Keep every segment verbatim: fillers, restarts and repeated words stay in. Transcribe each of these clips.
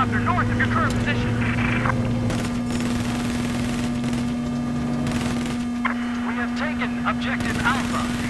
helicopter north of your current position. We have taken objective Alpha.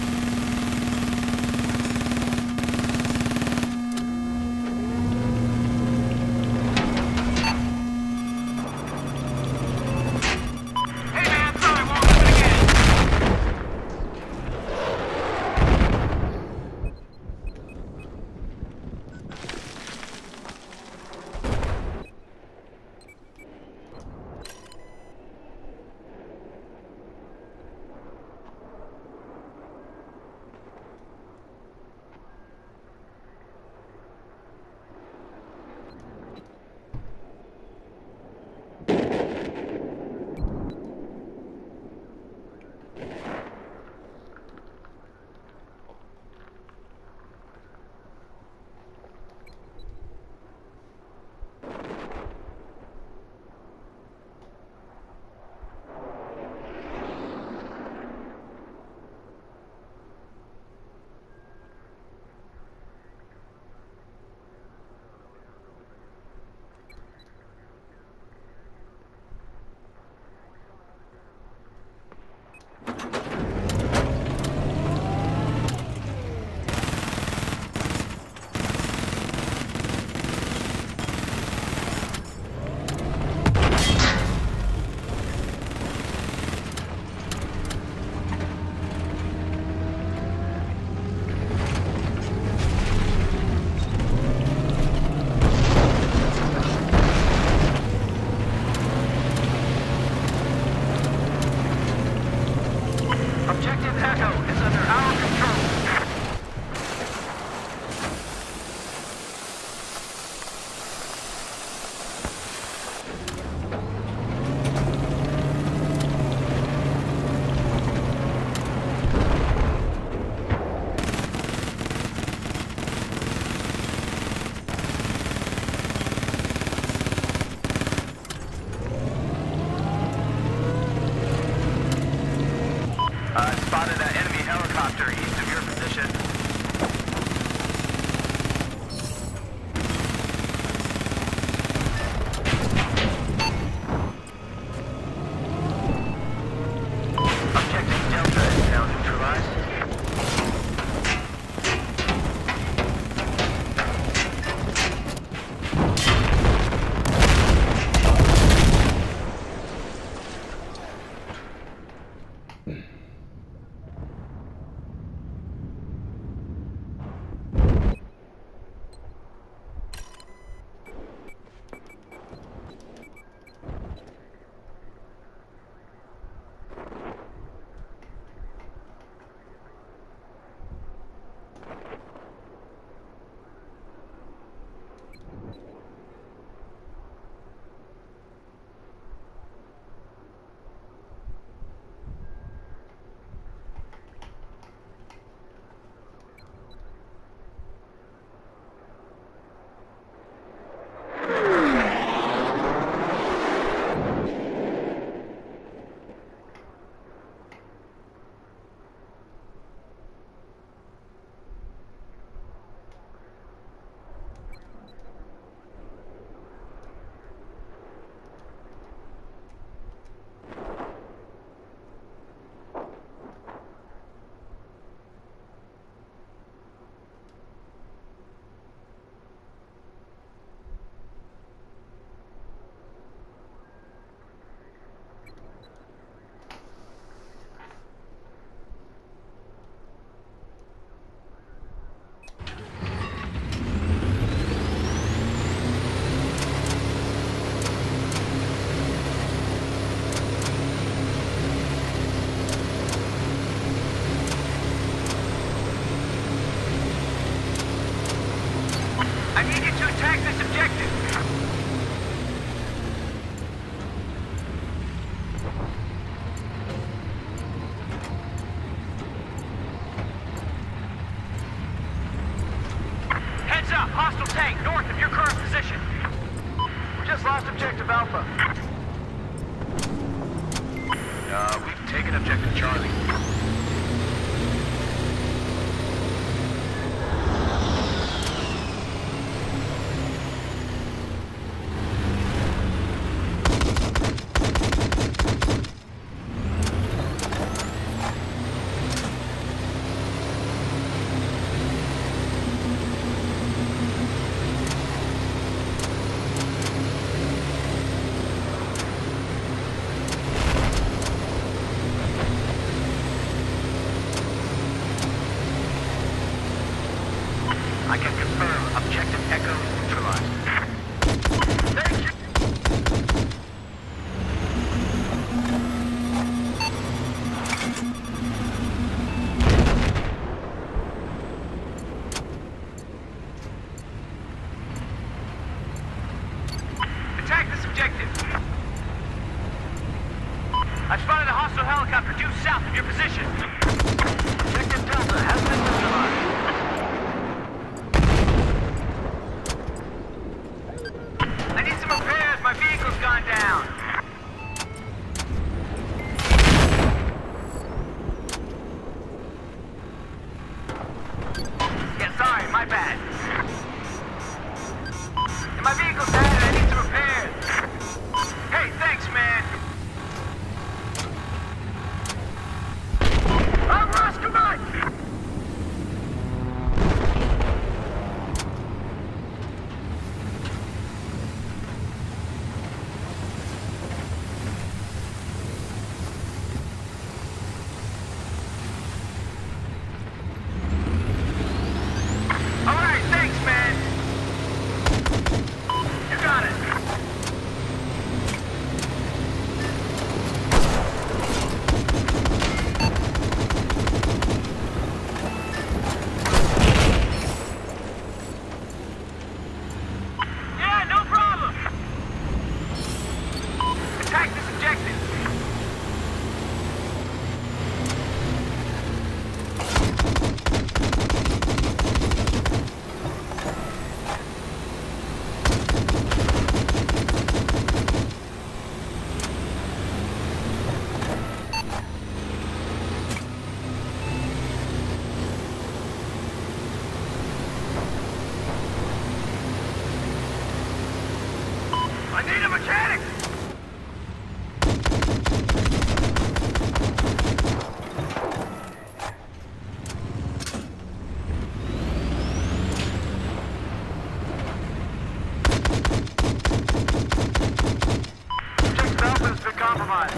Hostile tank north of your current position. We just lost objective Alpha. Uh, we've taken objective Charlie. I can confirm. Objective Echo neutralized. Thank you. Attack this objective. I've spotted a hostile helicopter due south of your position. Objective Delta has been neutralized. I need some repairs. My vehicle's gone down. Yeah, sorry, my bad. And my vehicle's bad and I need some repairs. Hey, thanks, man. I'm Roscoe Mike! All right, thanks, man. You got it. Yeah, no problem. Attack this objective. I need a mechanic! Objective Alpha has been compromised.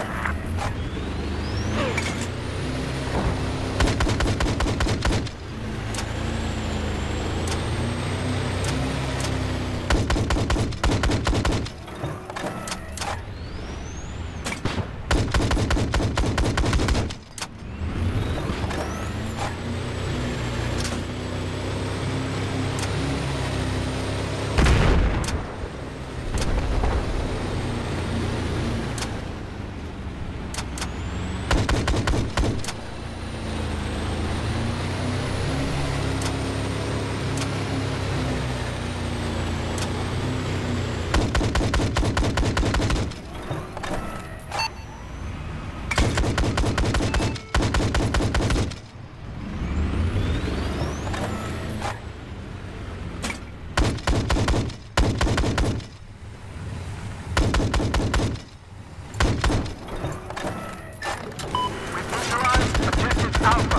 We've neutralized Objective Alpha.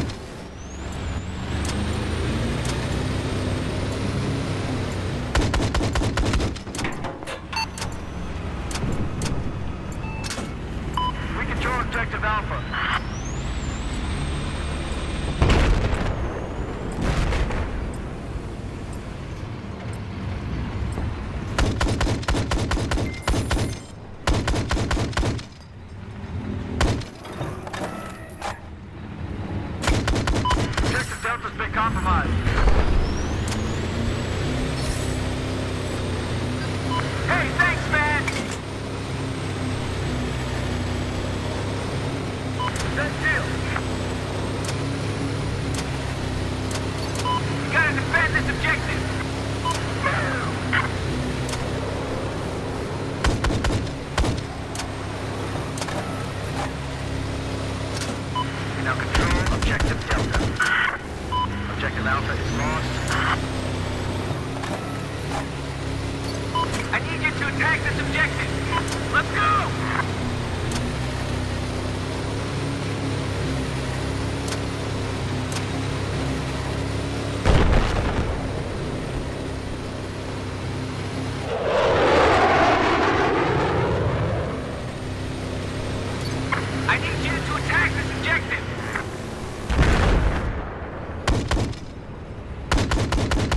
We control Objective Alpha. Objective Delta's been compromised. Hey, thanks, man! That deal. You gotta defend this objective. We now control Objective Delta. Objective Alpha is lost. I need you to attack this objective. Let's go! I need you to attack this objective.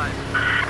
neutralized.